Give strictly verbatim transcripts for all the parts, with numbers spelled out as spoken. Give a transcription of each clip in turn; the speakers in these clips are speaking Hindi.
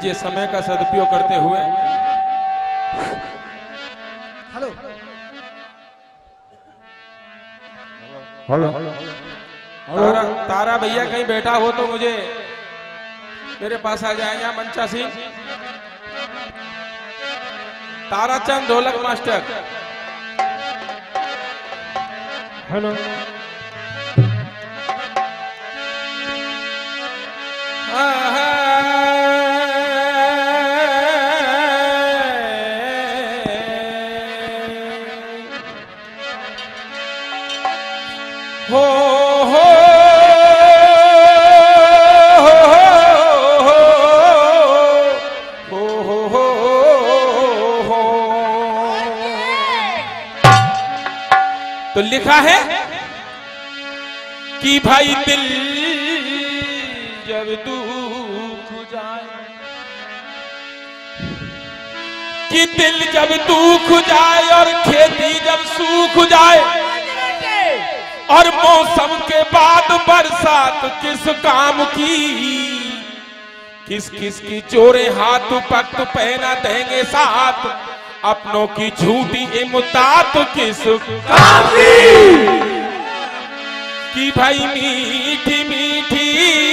लीजिए समय का सदुपयोग करते हुए। हेलो हेलो तारा तारा भैया कहीं बैठा हो तो मुझे मेरे पास आ जाएगा। मंचा सिंह, ताराचंद ढोलक मास्टर। हेलो हो हो हो हो हो। तो लिखा है कि भाई दिल जब दुख जाए, कि दिल जब दुख जाए और खेती जब सूख जाए और मौसम के बाद बरसात किस काम की, किस किस की चोरे हाथ पक्त पहना देंगे साथ, अपनों की झूठी इमतात किस काम की। कि भाई मीठी मीठी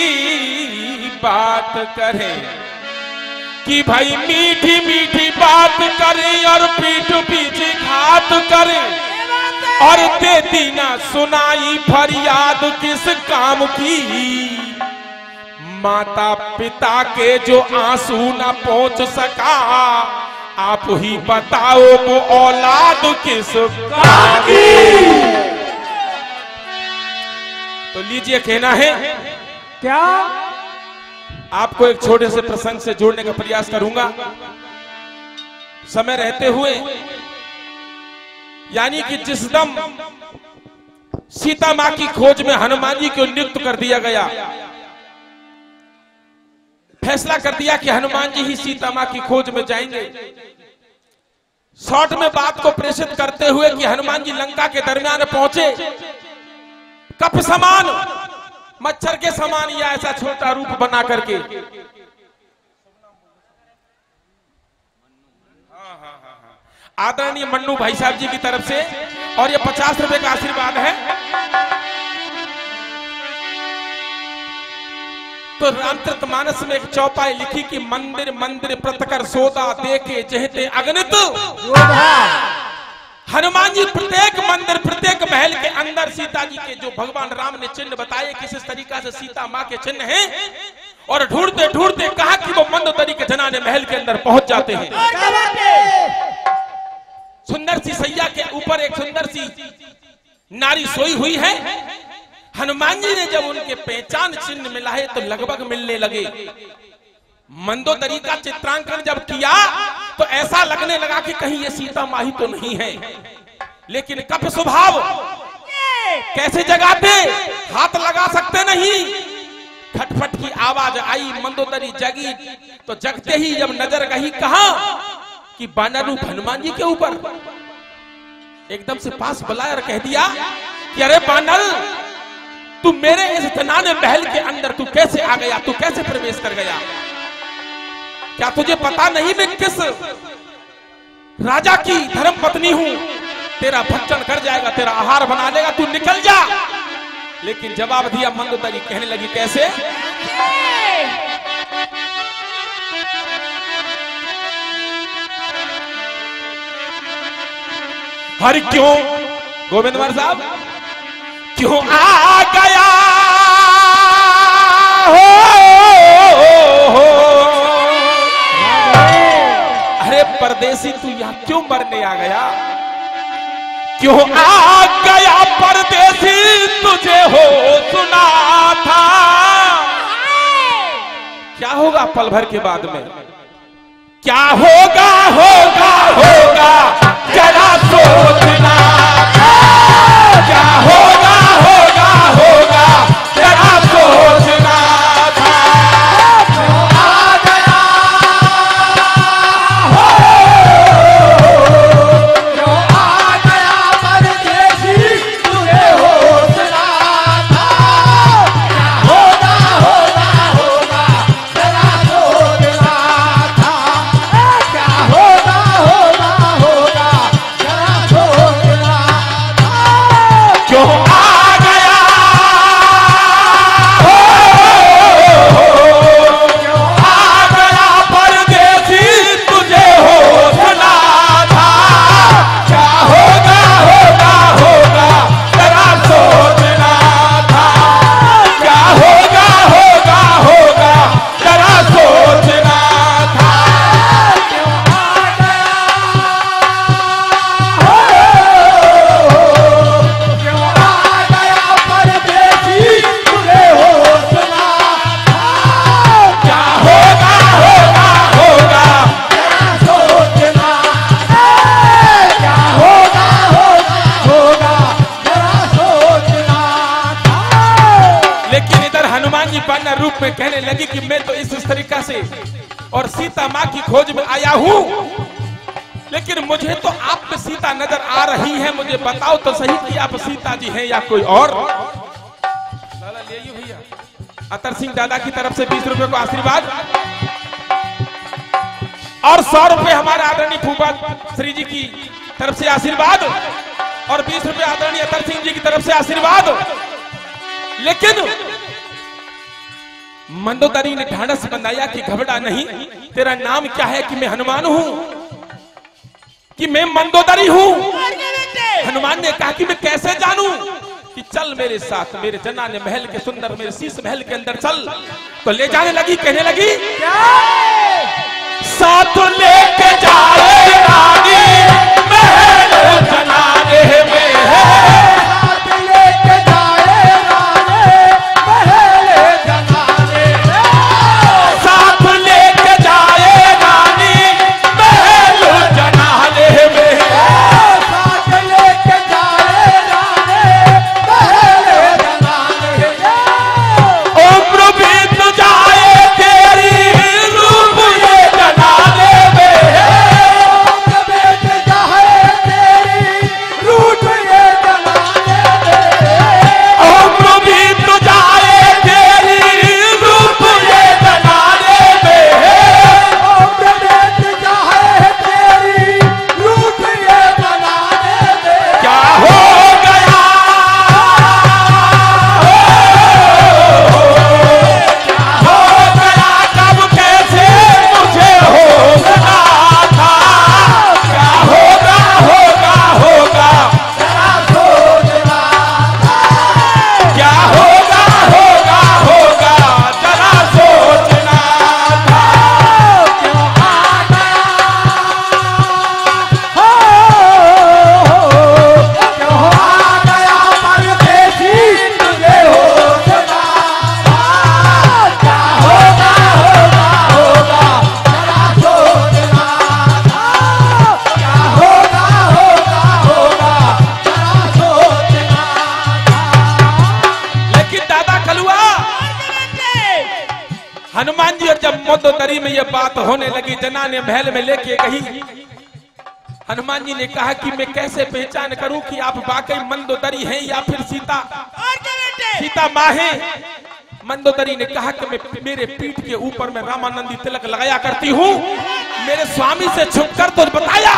बात करें, कि भाई मीठी मीठी बात करें और पीठ पीछे घात करें और दे दी ना सुनाई फरियाद किस काम की। माता पिता के जो आंसू ना पहुंच सका, आप ही बताओ वो औलाद किस काम की। तो लीजिए, कहना है क्या? आपको एक छोटे से प्रसंग से जोड़ने का प्रयास करूंगा समय रहते हुए। यानी कि जिस दम सीता मां की खोज में हनुमान जी को नियुक्त कर दिया गया, फैसला कर दिया कि हनुमान जी ही सीता मां की खोज में जाएंगे। शॉर्ट में बात को प्रेषित करते हुए कि हनुमान जी लंका के दरमियान पहुंचे, कप समान मच्छर के समान या ऐसा छोटा रूप बना करके। आदरणीय मन्नू भाई साहब जी की तरफ से, और ये पचास रुपए का आशीर्वाद है। तो रामचरितमानस में एक चौपाई लिखी कि मंदिर मंदिर प्रतकर सोदा देके जहते अगणित। हनुमान जी प्रत्येक मंदिर प्रत्येक महल के अंदर सीता जी के जो भगवान राम ने चिन्ह बताए किस इस तरीका से सीता मां के चिन्ह हैं, और ढूंढते ढूंढते कहा कि वो मंदोदरी के जनाने महल के अंदर पहुंच जाते हैं। सुंदर सी सैया के ऊपर एक सुंदर सी नारी सोई हुई है। हनुमान जी ने जब उनके पहचान चिन्ह मिला है तो लगभग मिलने लगे। मंदोदरी का चित्रांकन जब किया तो ऐसा लगने लगा कि कहीं ये सीता मां ही तो नहीं है। लेकिन कप स्वभाव कैसे जगाते, हाथ लगा सकते नहीं। खटपट की आवाज आई, मंदोदरी जगी। तो जगते ही जब नजर गई कहा कि बानर रूप हनुमान जी के ऊपर, एकदम से पास बुलाया और कह दिया कि अरे बानर, तू मेरे इस जनाने महल के अंदर तू कैसे आ गया, तू कैसे प्रवेश कर गया? क्या तुझे पता नहीं मैं किस राजा की धर्म पत्नी हूं? तेरा भक्षण कर जाएगा, तेरा आहार बना देगा, तू निकल जा। लेकिन जवाब दिया मंदोदरी, कहने लगी कैसे? हर क्यों गोविंद कुमार साहब क्यों आ गया हो, हो, हो। अरे परदेसी तू यहां क्यों मरने आ गया? क्यों आ गया परदेसी, तुझे हो सुना था। क्या होगा पल भर के बाद में? क्या होगा होगा होगा जरा सोचना, क्या होगा होगा होगा जरा सोचना था। क्यों आ गया हो, क्यों आ गया परदेसी, तुझे होशना था। क्या होगा होगा होगा जरा सोचना में कहने लगी कि मैं तो इस तरीका से और सीता माँ की खोज में आया हूँ, लेकिन मुझे तो आप में सीता नजर आ रही है, मुझे बताओ तो सही कि आप सीता जी हैं या कोई और। लाला ले आइए भैया। अतर सिंह दादा की तरफ से बीस रुपए को आशीर्वाद और सौ रुपए हमारे आदरणीय फूफा श्री जी की तरफ से आशीर्वाद और बीस रुपए आदरणीय अतर सिंह जी की तरफ से आशीर्वाद। लेकिन मंदोदरी ने ढांढस बंधाया कि घबरा नहीं, तेरा नाम क्या है? कि मैं हनुमान हूं, कि मैं मंदोदरी हूं। हनुमान ने कहा कि मैं कैसे जानूं? कि चल मेरे साथ, मेरे जनाने महल के सुंदर, मेरे शीश महल के अंदर चल। तो ले जाने लगी, कहने लगी साथ लेके जाए रानी महल जनाने में है, साथ लेके जाए रानी महल जनाने में, साथ लेके जाए रानी महल जनाने में है, साथ लेके जाए रानी महल जनाने में। उम्र बीत जाए तेरी रूप ये जनाने में है, उम्र बीत जाए तेरी रूप ये जनाने में है, उम्र बीत जाए तेरी रूप ये जनाने में है, उम्र बीत जाए तेरी रूप ये जनाने में। क्या हो गया, क्या हो गया, कब कैसे मुझे होना था, क्या होगा होगा होगा जरा सोचना था, क्या होगा होगा होगा जरा सोचना था। क्यों आ गया, क्यों आ गया परदेसी तुझे होना था, क्या होगा होगा होगा जरा सोचना था, क्या होगा होगा होगा जरा सोचना था। लेकिन दादा कलुआ, हनुमान जी और जब मंदोदरी में ये बात होने लगी, जनाने महल में लेके गई, हनुमान जी ने कहा कि मैं कैसे पहचान करूं कि आप वाकई मंदोदरी हैं या फिर सीता सीता माँ हैं। मंदोदरी ने कहा कि मैं, मेरे पीठ के ऊपर मैं रामानंदी तिलक लगाया करती हूँ, मेरे स्वामी से छुपकर तो बताया।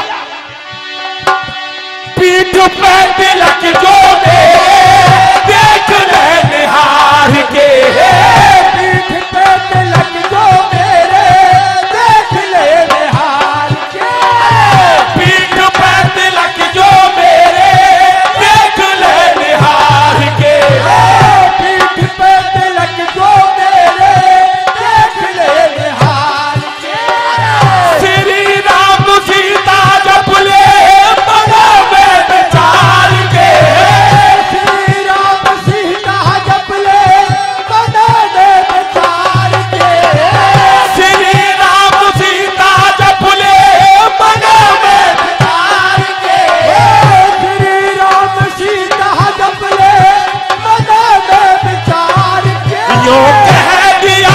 पीठ पे तिलक जो मेरे देख ले निहार के, पीठ पे तिलक जो मेरे देख ले निहार के, पीठ पे तिलक जो मेरे देख ले निहार के, पीठ पे तिलक जो मेरे देख ले निहार के। श्री राम सीता जप ले मना में विचार के, श्री राम सीता जप ले मना में विचार के, श्री राम सीता जप ले मना में विचार के, श्री राम सीता जप ले मना में विचार के। यूं कह दिया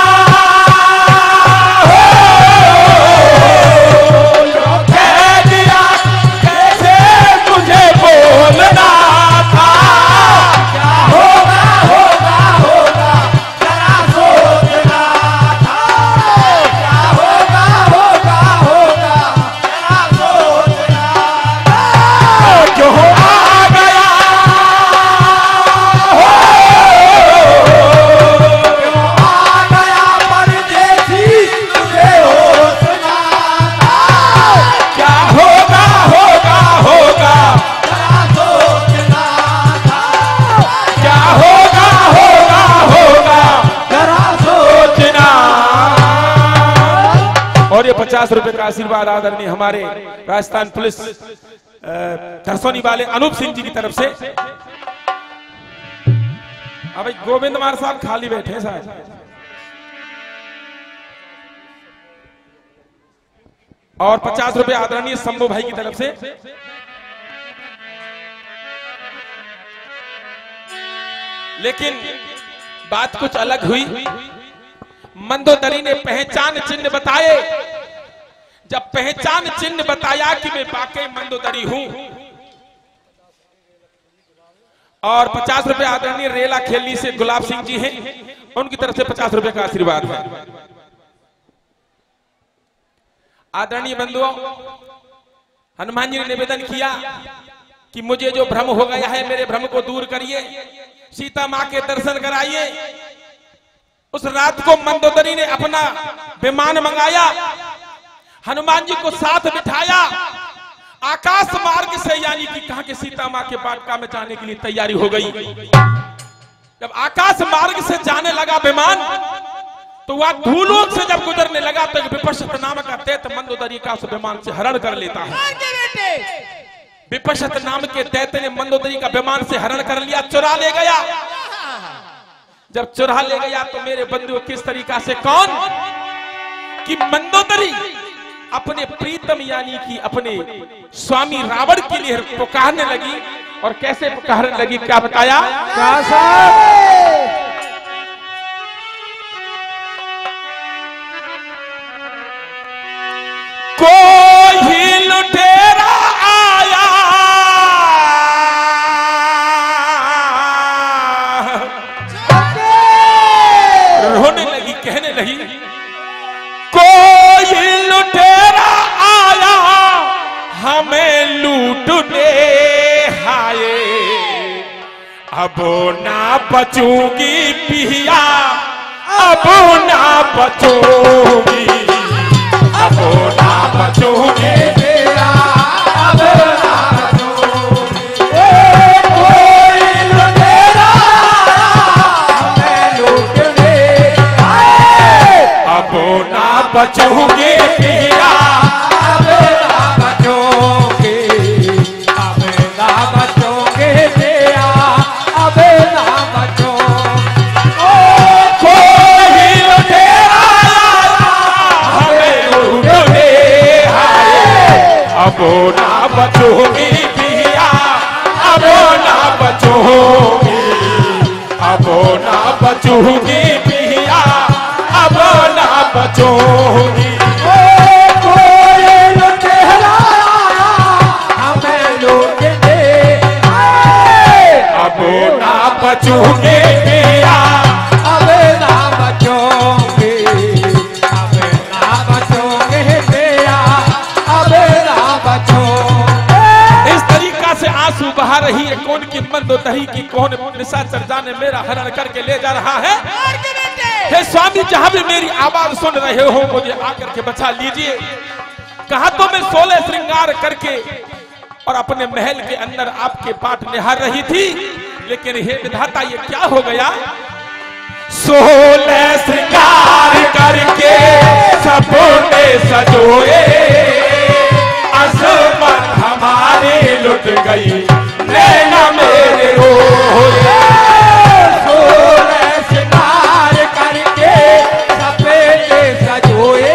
यूं कह दिया कैसे मुझे बोलना था, क्या होगा होगा होगा जरा सोचना था, क्या होगा होगा होगा जरा सोचना था। क्यों आ गया, क्यों आ गया परदेसी तुझे होना था, क्या होगा होगा होगा जरा सोचना था, क्या होगा होगा होगा जरा सोचना। और ये पचास रुपए का आशीर्वाद आदरणीय हमारे राजस्थान पुलिस धरसोनी वाले अनूप सिंह जी की तरफ से। अब भाई गोविंद मार साहब खाली बैठे हैं साहब। और पचास रुपए आदरणीय शंभू भाई की तरफ से। लेकिन बात कुछ अलग हुई। मंदोदरी ने पहचान चिन्ह बताए। जब पहचान चिन्ह बताया कि मैं वाकई मंदोदरी हूं, और पचास रुपए आदरणीय रेला खेली से गुलाब सिंह जी हैं, उनकी तरफ से पचास रुपए का आशीर्वाद है। आदरणीय बंधुओं, हनुमान जी ने निवेदन किया कि मुझे जो भ्रम हो गया है, मेरे भ्रम को दूर करिए, सीता मां के दर्शन कराइए। उस रात को मंदोदरी ने अपना विमान मंगाया, हनुमान जी को साथ बिठाया, आकाश मार्ग से, यानी कि कहा कि सीता मां के वाटिका में जाने के लिए तैयारी हो गई। जब आकाश मार्ग से जाने लगा विमान, तो वह भूलोक से जब गुजरने लगा तो एक विपश्यत नाम का दैत्य मंदोदरी का उस विमान से हरण कर लेता है। विपश्यत नाम के दैत्य ने मंदोदरी का विमान से हरण कर लिया, चुरा ले गया। जब चुरा ले गया तो मेरे बंधु किस तरीका से, कौन कि मंदोदरी अपने प्रीतम यानी कि अपने स्वामी रावण के लिए पुकारने लगी। और कैसे पुकारने लगी, क्या बताया? क्या साहब? कोई लुटेरा आया, रोने लगी, कहने लगी, कोई लुटेरा आया हमें लूटने आए, अब ना बचूंगी पिया, अब ना बचूंगी, अब ना बचूंगी पिया, अब ना बचूंगी। कोई लुटेरा हमें लूटने आए, अब ना बचूंगी पिया, अब ना बचूंगी, अब ना बचूंगी पिया, अब ना बचूंगी। कोई लुटेरा हमें लूटने आए, अब ना बचूंगी पिया, अब ना बचूंगी, अब ना बचूंगी पिया, अब ना बचूंगी। कोई लुटेरा हमें लूटने आए, अब ना बचूंगी पिया, अब ना बचूंगी, अब ना बचूंगी पिया, अब ना बचूंगी। इस तरीका से आंसू बहा रही है कौन की मंदोदरी की, कौन निशाचर जाने मेरा हरण करके ले जा रहा है। हे स्वामी, जहां भी मेरी आवाज सुन रहे हो, मुझे आकर के बचा लीजिए। कहा तो मैं सोलह श्रृंगार करके और अपने महल के अंदर आपके पाठ निहार रही थी, लेकिन हे विधाता ये क्या हो गया। सोलह श्रृंगार करके सपने सजोए, असमत हमारी लुट गई, नैना मेरे रोए। सोलह श्रृंगार करके सपने सजोए,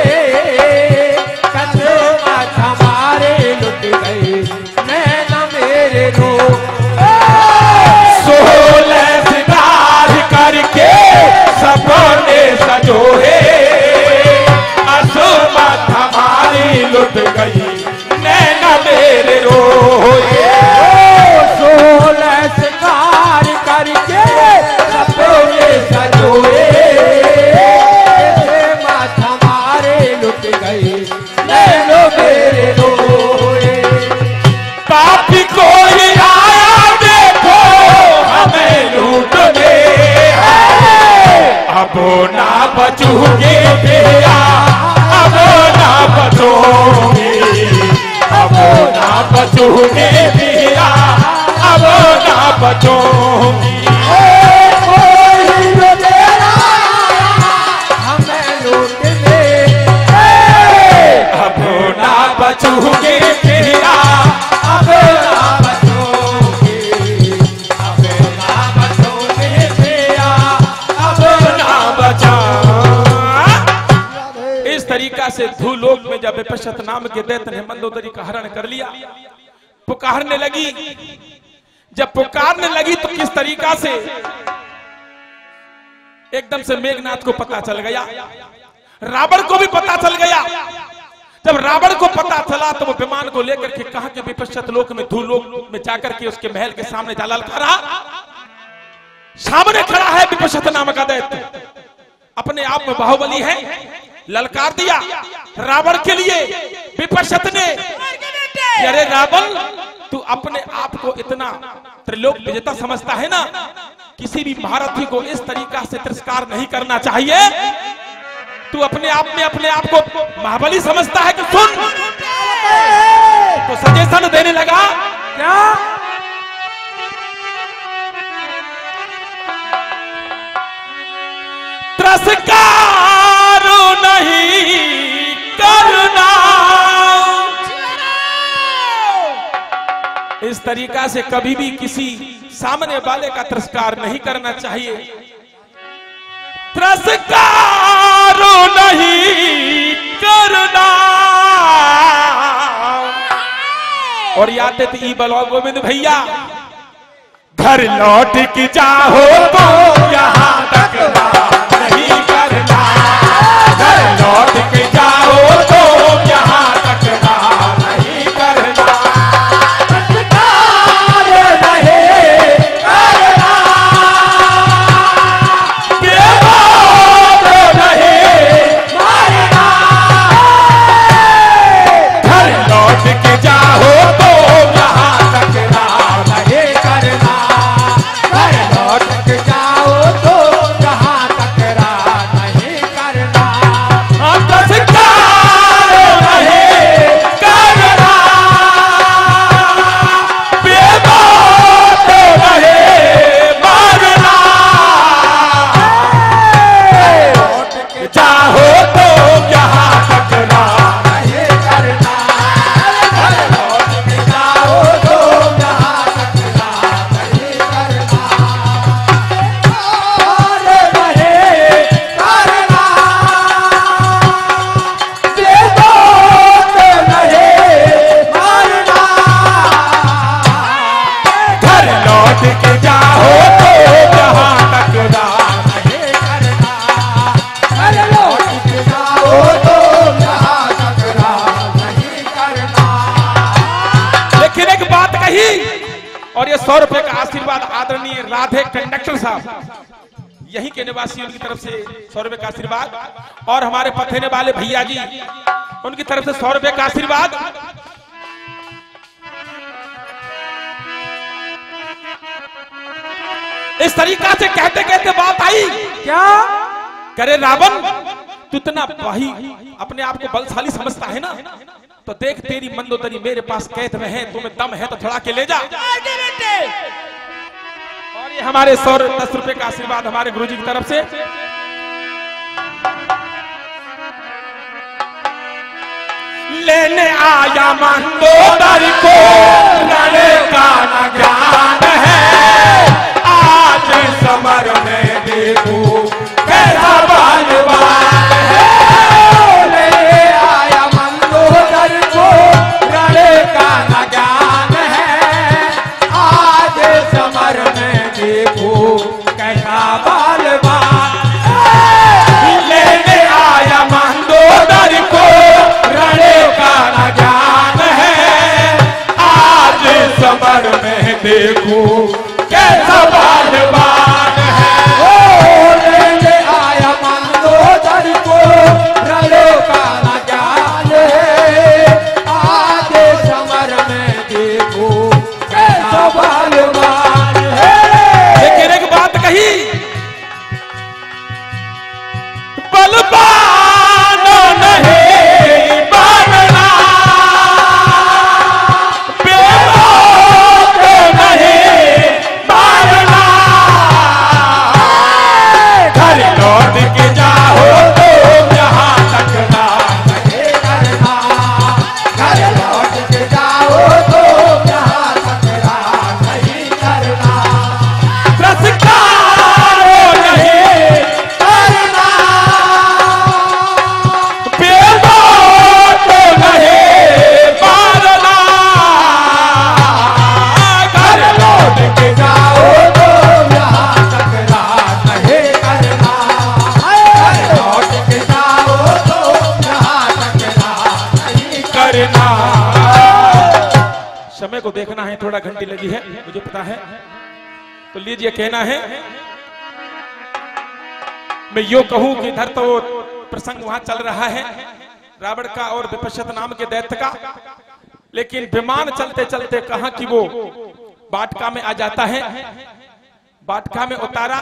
असमत हमारी लुट गई, नैना मेरे रोए। सोलह श्रृंगार करके सपने सजोए, असमत हमारी लुट गई, नैना मेरे रोए। सोलह श्रृंगार करके सपने सजोए, असमत हमारी लुट गई, नैना मेरे रोए। पापी कोई आया देखो हमें लूटने, अब ना बचूंगी पिया, अब ना बचूंगी, अब ना बचूंगी पिया, अब ना बचूंगी। कोई लुटेरा हमें लूटने, अब ना बचूंगी पिया, अब ना बचूंगी, अब ना बचूंगी पिया, अब ना बचा। इस तरीका से भूलोक में जब विपश्यत नाम के दैत्य ने मंदोदरी का हरण कर लिया, पुकारने लगी। जब पुकारने लगी तो किस तरीका से एकदम से मेघनाथ को पता चल गया, रावण को भी पता चल गया। जब रावण को पता चला तो वो विमान को लेकर के कहा कि विपश्चित लोक में धूलोक में जाकर के उसके महल के सामने जा ललकारा। सामने खड़ा है विपश्चित नामक दैत्य, अपने आप में बाहुबली है, ललकार दिया रावण के लिए। विपश्चित ने, अरे रावण तू अपने आप को इतना त्रिलोक विजेता समझता है ना, किसी भी महारथी को इस तरीका से तिरस्कार नहीं करना चाहिए। तू अपने आप में अपने आप को महाबली समझता है कि सुन, तो सजेशन देने लगा। क्या? तिरस्कार नहीं करना, इस तरीका से कभी भी किसी सामने वाले का तिरस्कार नहीं करना चाहिए। तिरस्कार नहीं करना। और याद थे ई बलवा गोविंद भैया, घर लौट के जाओ तो यहाँ तक नहीं करना, घर लौट के जाओ तो यहाँ तक नहीं करना। और ये सौ रुपए का आशीर्वाद आदरणीय राधे कंडक्टर साहब यहीं के निवासियों की तरफ से सौ रुपए का आशीर्वाद, और हमारे पथेने वाले भैया जी उनकी तरफ से सौ रुपए का आशीर्वाद। इस तरीका से कहते कहते बात आई, क्या करे रावण तू इतना भाई अपने आप को बलशाली समझता है ना, तो देख तेरी मंदोदरी मेरे पास कैद में है, तुम्हें दम है तो थोड़ा के ले जा। और ये हमारे सौ दस रुपए का आशीर्वाद हमारे गुरुजी की तरफ से। लेने आया मंदोदरी को लड़े का न ज्ञान है, आज समर में देखो कैसा बालवान है। ले आया मंदोदरी को लड़े का न ज्ञान है, आज समर में देखो कैसा बालवान है। लेने आया मंदोदरी को लड़े का न ज्ञान है, आज समर में देखो कैसा बालवान है। ओ लेने आया मंदोदरी को लड़े का न ज्ञान है, आज समर में देखो कैसा बालवान है। लेकिन एक बात कही, बलवान नहीं बनना, बेमौत नहीं मारना। घर लौट के जाओ तो यहाँ तक ना नहीं करना, घर लौट के जाओ तो यहाँ तक ना नहीं देखना है, थोड़ा घंटी लगी है मुझे पता है। तो लीजिए कहना है, मैं यो कहूं कि इधर तो प्रसंग वहां चल रहा है रावण का और विपश्यत नाम के दैत्य का, लेकिन विमान चलते चलते कहा कि वो बाटका में आ जाता है। बाटका में उतारा,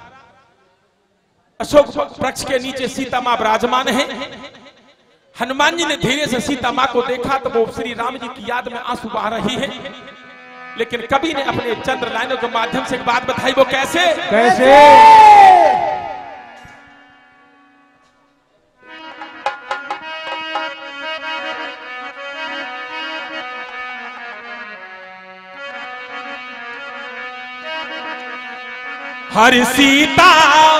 अशोक वृक्ष के नीचे सीता मां विराजमान है। हनुमान जी ने धीरे से सीता मां को देखा तो वो श्री राम जी की याद में आंसू बहा रही है, लेकिन कवि ने अपने चंद्र लाइनों के माध्यम से एक बात बताई। वो कैसे कैसे हरि सीता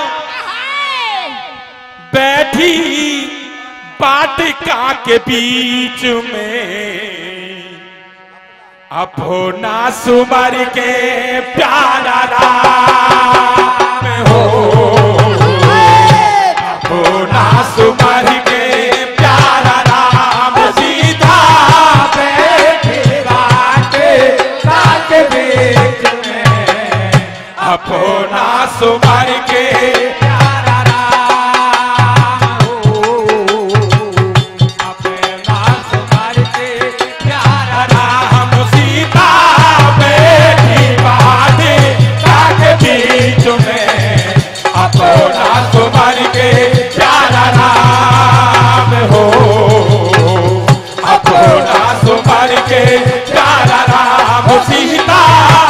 बैठी बाटिका के बीच में, अपना सुमर के प्यारा राम हो, अपना सुमर के प्यारा राम। सीता बैठी बाटिका के बीच में, अपना सुमर के प्यारा राम हो, अपना सुमर के प्यारा राम। सीता बैठी बाटिका के बीच में, अपना सुमर के प्यारा राम हो, अपना सुमर के प्यारा राम। सीता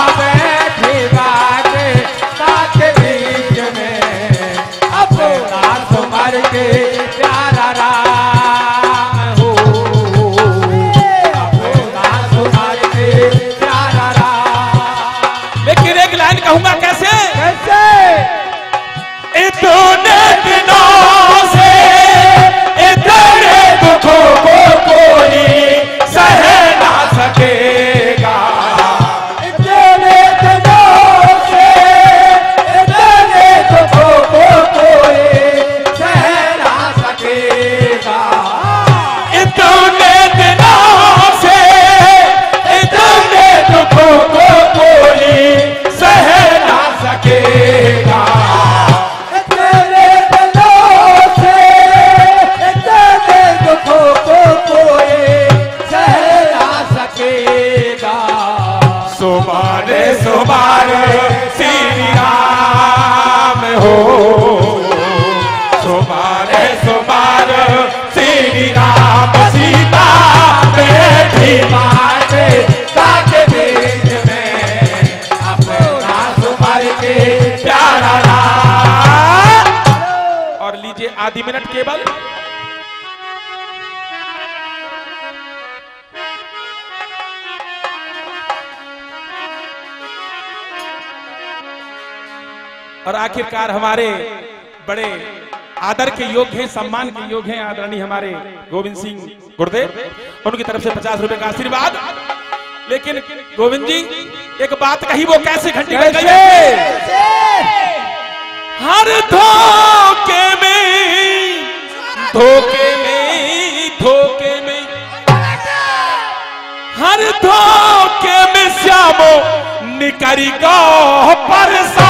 कहूंगा कैसे कैसे इतने दिनों से इतने दुखों को कोई सह ना सकेगा। इतने दिनों से इतने दुखों को कोई सह ना सकेगा। इतने दिनों से इतने दुखों को कोई सह ना सकेगा। तेरे दिलों से तेरे दुखों को कोई सह ना सकेगा। सुमारे सुमारे श्री राम हो, सुमारे सुमारे श्री राम। सीता बैठी बाटिका के बीच में, अपना सुमर के प्यारा राम। और लीजिए आधी मिनट केवल। और आखिरकार हमारे बड़े आदर के योग्य हैं, सम्मान के योग्य हैं आदरणीय हमारे गोविंद सिंह गुरुदेव, उनकी तरफ से पचास रुपए का आशीर्वाद। लेकिन गोविंद जी एक बात कही, वो कैसे घंटी बज गई? हर धोखे में धोखे में धोखे में हर धोखे में श्यामो निकरी गो परसा।